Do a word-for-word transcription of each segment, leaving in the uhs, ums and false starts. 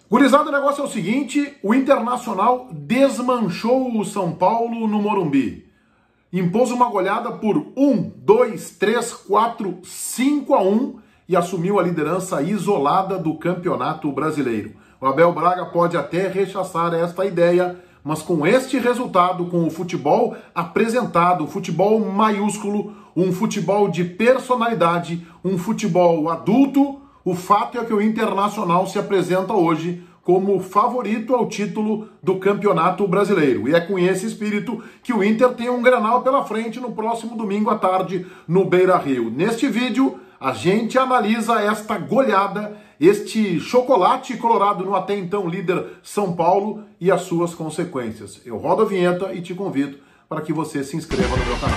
Gurizada, o negócio é o seguinte, o Internacional desmanchou o São Paulo no Morumbi. Impôs uma goleada por um, dois, três, quatro, cinco a um e assumiu a liderança isolada do Campeonato Brasileiro. O Abel Braga pode até rechaçar esta ideia, mas com este resultado, com o futebol apresentado, futebol maiúsculo, um futebol de personalidade, um futebol adulto, o fato é que o Internacional se apresenta hoje como favorito ao título do Campeonato Brasileiro. E é com esse espírito que o Inter tem um Grenal pela frente no próximo domingo à tarde no Beira-Rio. Neste vídeo, a gente analisa esta goleada, este chocolate colorado no até então líder São Paulo e as suas consequências. Eu rodo a vinheta e te convido para que você se inscreva no meu canal.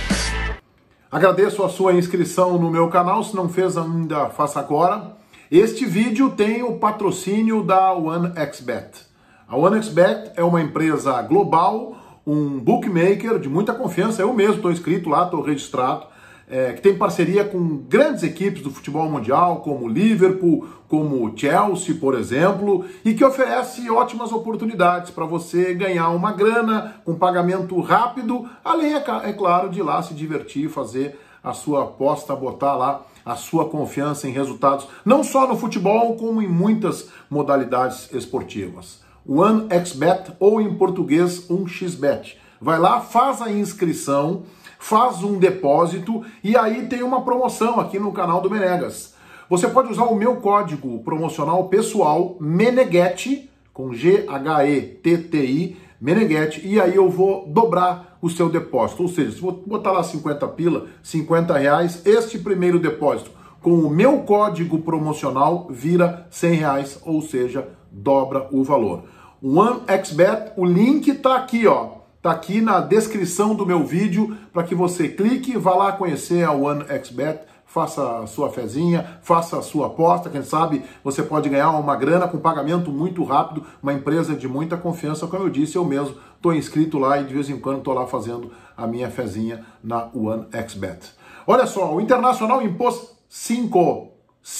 Agradeço a sua inscrição no meu canal, se não fez ainda, faça agora. Este vídeo tem o patrocínio da OneXBet. A OneXBet é uma empresa global, um bookmaker de muita confiança, eu mesmo estou inscrito lá, estou registrado, é, que tem parceria com grandes equipes do futebol mundial, como Liverpool, como Chelsea, por exemplo, e que oferece ótimas oportunidades para você ganhar uma grana com pagamento rápido, além, é claro, de ir lá se divertir, fazer a sua aposta, botar lá a sua confiança em resultados, não só no futebol, como em muitas modalidades esportivas. OneXBet, ou em português, um x bet. Vai lá, faz a inscrição, faz um depósito e aí tem uma promoção aqui no canal do Menegas. Você pode usar o meu código promocional pessoal, Meneghetti, com G H E T T I, Meneghetti, e aí eu vou dobrar o seu depósito. Ou seja, se vou botar lá cinquenta pila, cinquenta reais, este primeiro depósito com o meu código promocional vira cem reais, ou seja, dobra o valor. OneXBet, o link tá aqui, ó. Tá aqui na descrição do meu vídeo para que você clique e vá lá conhecer a OneXBet, faça a sua fezinha, faça a sua aposta, quem sabe você pode ganhar uma grana com pagamento muito rápido, uma empresa de muita confiança, como eu disse, eu mesmo estou inscrito lá e de vez em quando estou lá fazendo a minha fezinha na OneXBet. Olha só, o Internacional impôs cinco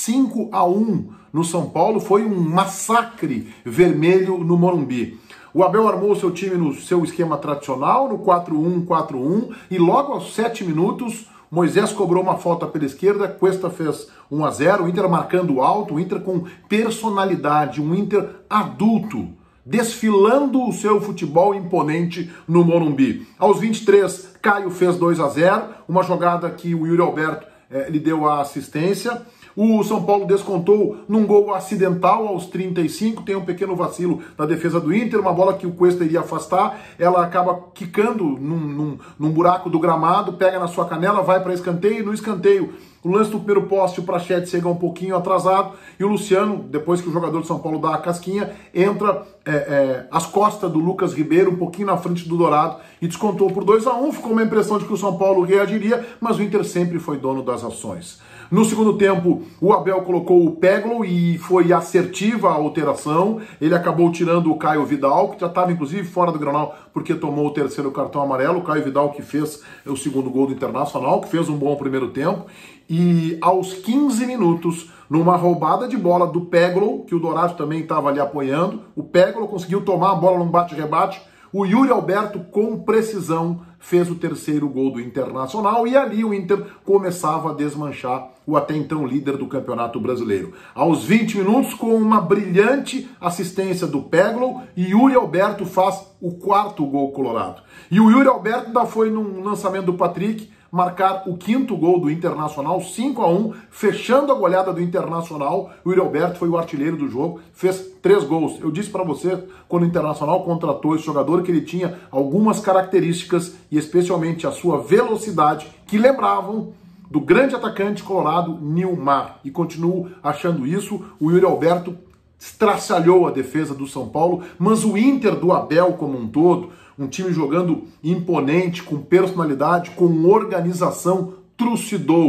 a um no São Paulo, foi um massacre vermelho no Morumbi. O Abel armou seu time no seu esquema tradicional, no quatro um quatro um, e logo aos sete minutos, Moisés cobrou uma falta pela esquerda, Cuesta fez um a zero, o Inter marcando alto, o Inter com personalidade, um Inter adulto, desfilando o seu futebol imponente no Morumbi. Aos vinte e três, Caio fez dois a zero, uma jogada que o Yuri Alberto eh, lhe deu a assistência. O São Paulo descontou num gol acidental aos trinta e cinco, tem um pequeno vacilo na defesa do Inter, uma bola que o Cuesta iria afastar, ela acaba quicando num, num, num buraco do gramado, pega na sua canela, vai para escanteio, e no escanteio, o lance do primeiro poste, o Prachete chega um pouquinho atrasado, e o Luciano, depois que o jogador de São Paulo dá a casquinha, entra é, é, às costas do Lucas Ribeiro, um pouquinho na frente do Dourado, e descontou por dois a um, ficou uma impressão de que o São Paulo reagiria, mas o Inter sempre foi dono das ações. No segundo tempo, o Abel colocou o Peglo e foi assertiva a alteração. Ele acabou tirando o Caio Vidal, que já estava inclusive fora do Grenal porque tomou o terceiro cartão amarelo. O Caio Vidal que fez o segundo gol do Internacional, que fez um bom primeiro tempo. E aos quinze minutos, numa roubada de bola do Peglo, que o Dourado também estava ali apoiando, o Peglo conseguiu tomar a bola num bate-rebate. O Yuri Alberto, com precisão, fez o terceiro gol do Internacional e ali o Inter começava a desmanchar o até então líder do Campeonato Brasileiro. Aos vinte minutos, com uma brilhante assistência do Peglo, Yuri Alberto faz o quarto gol colorado. E o Yuri Alberto ainda foi num lançamento do Patrick marcar o quinto gol do Internacional, cinco a um, fechando a goleada do Internacional. O Yuri Alberto foi o artilheiro do jogo, fez três gols. Eu disse para você, quando o Internacional contratou esse jogador, que ele tinha algumas características, e especialmente a sua velocidade, que lembravam do grande atacante colorado Nilmar. E continuo achando isso. O Yuri Alberto estraçalhou a defesa do São Paulo, mas o Inter do Abel como um todo, um time jogando imponente, com personalidade, com organização, trucidou.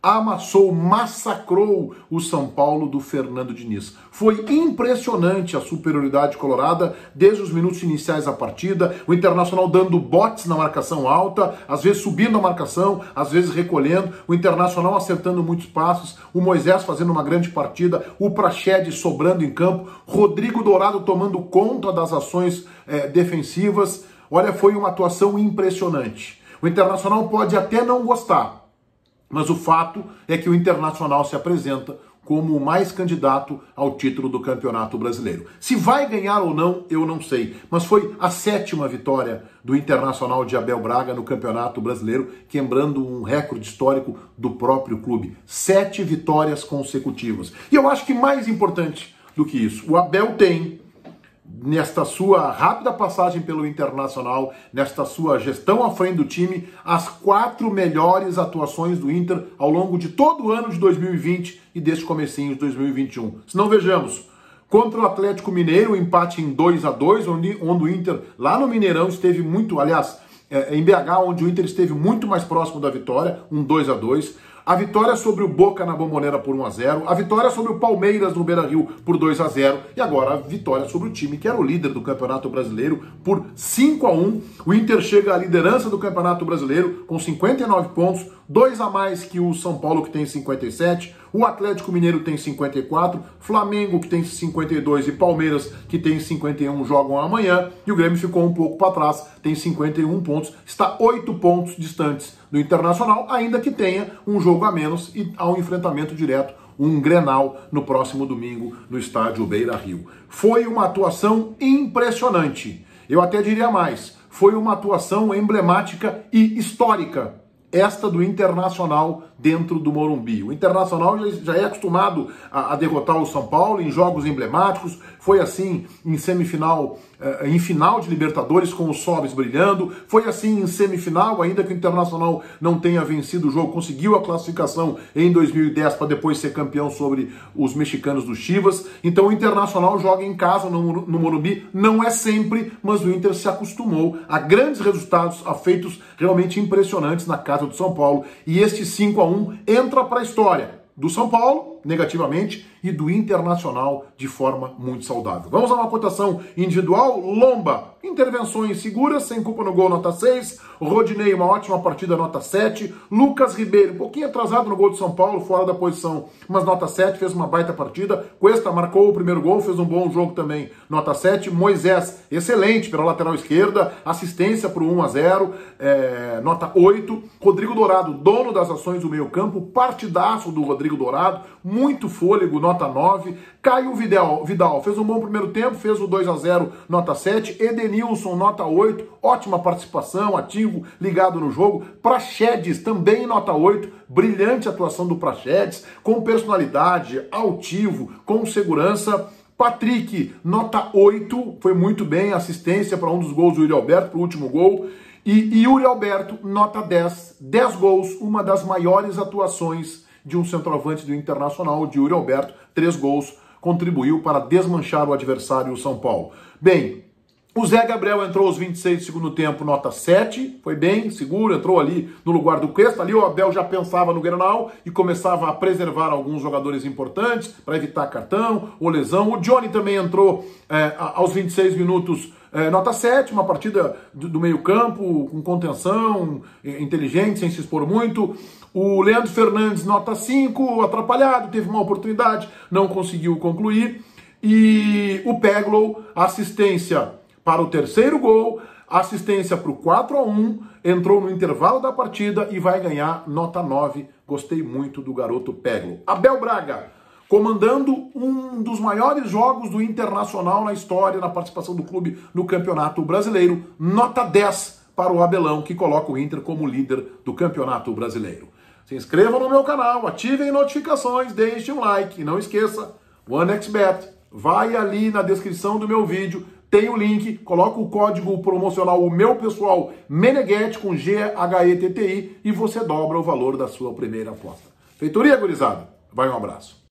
amassou, massacrou o São Paulo do Fernando Diniz. Foi impressionante a superioridade colorada desde os minutos iniciais da partida, o Internacional dando botes na marcação alta, às vezes subindo a marcação, às vezes recolhendo, o Internacional acertando muitos passos, o Moisés fazendo uma grande partida, o Praxedes sobrando em campo, Rodrigo Dourado tomando conta das ações eh, defensivas. Olha, foi uma atuação impressionante. O Internacional pode até não gostar, mas o fato é que o Internacional se apresenta como o mais candidato ao título do Campeonato Brasileiro. Se vai ganhar ou não, eu não sei, mas foi a sétima vitória do Internacional de Abel Braga no Campeonato Brasileiro, quebrando um recorde histórico do próprio clube. Sete vitórias consecutivas. E eu acho que mais importante do que isso, o Abel tem, nesta sua rápida passagem pelo Internacional, nesta sua gestão à frente do time, as quatro melhores atuações do Inter ao longo de todo o ano de dois mil e vinte e deste comecinho de dois mil e vinte e um. Se não, vejamos, contra o Atlético Mineiro, o empate em dois a dois, onde, onde o Inter, lá no Mineirão, esteve muito, aliás, é, em B H, onde o Inter esteve muito mais próximo da vitória, um dois a dois. A vitória sobre o Boca na Bombonera por um a zero, a vitória sobre o Palmeiras no Beira-Rio por dois a zero e agora a vitória sobre o time que era o líder do Campeonato Brasileiro por cinco a um. O Inter chega à liderança do Campeonato Brasileiro com cinquenta e nove pontos, dois a mais que o São Paulo, que tem cinquenta e sete, o Atlético Mineiro tem cinquenta e quatro, Flamengo, que tem cinquenta e dois, e Palmeiras, que tem cinquenta e um, jogam amanhã, e o Grêmio ficou um pouco para trás, tem cinquenta e um pontos, está oito pontos distantes do Internacional, ainda que tenha um jogo a menos e há um enfrentamento direto, um Grenal, no próximo domingo no estádio Beira-Rio. Foi uma atuação impressionante, eu até diria mais, foi uma atuação emblemática e histórica, esta do Internacional dentro do Morumbi. O Internacional já é acostumado a, a derrotar o São Paulo em jogos emblemáticos, foi assim em semifinal, em final de Libertadores com os Sobres brilhando, foi assim em semifinal, ainda que o Internacional não tenha vencido o jogo, conseguiu a classificação em dois mil e dez para depois ser campeão sobre os mexicanos do Chivas. Então o Internacional joga em casa no, no Morumbi, não é sempre, mas o Inter se acostumou a grandes resultados, a feitos realmente impressionantes na casa do São Paulo, e este cinco a um entra para a história do São Paulo, negativamente, e do Internacional de forma muito saudável. Vamos a uma cotação individual. Lomba, intervenções seguras, sem culpa no gol, nota seis. Rodinei, uma ótima partida, nota sete. Lucas Ribeiro, um pouquinho atrasado no gol de São Paulo, fora da posição, mas nota sete, fez uma baita partida. Cuesta marcou o primeiro gol, fez um bom jogo também, nota sete. Moisés, excelente pela lateral esquerda, assistência para o um a zero, é, nota oito. Rodrigo Dourado, dono das ações do meio campo, partidaço do Rodrigo Dourado, muito fôlego, nota nove. Caio Vidal, Vidal fez um bom primeiro tempo, fez o dois a zero, nota sete. Edenilson, nota oito, ótima participação, ativo, ligado no jogo. Praxedes, também nota oito, brilhante atuação do Praxedes, com personalidade, altivo, com segurança. Patrick, nota oito, foi muito bem, assistência para um dos gols do Yuri Alberto, para o último gol. E Yuri Alberto, nota dez, dez gols, uma das maiores atuações de um centroavante do Internacional, de Yuri Alberto, três gols, contribuiu para desmanchar o adversário, o São Paulo. Bem, o Zé Gabriel entrou aos vinte e seis do segundo tempo, nota sete, foi bem, seguro, entrou ali no lugar do Cuesta, ali o Abel já pensava no Grenal e começava a preservar alguns jogadores importantes para evitar cartão ou lesão. O Johnny também entrou é, aos vinte e seis minutos, é, nota sete, uma partida do, do meio campo, com contenção, inteligente, sem se expor muito. O Leandro Fernandes, nota cinco, atrapalhado, teve uma oportunidade, não conseguiu concluir. E o Peglow, assistência para o terceiro gol, assistência para o quatro a um, entrou no intervalo da partida e vai ganhar nota nove. Gostei muito do garoto Peglow. Abel Braga, comandando um dos maiores jogos do Internacional na história, na participação do clube no Campeonato Brasileiro, nota dez para o Abelão, que coloca o Inter como líder do Campeonato Brasileiro. Se inscrevam no meu canal, ativem notificações, deixem um like e não esqueça, OneXBet, vai ali na descrição do meu vídeo, tem o link, coloca o código promocional, o meu pessoal, Meneghetti com G H E T T I, e você dobra o valor da sua primeira aposta. Feitoria, gurizada, vai um abraço.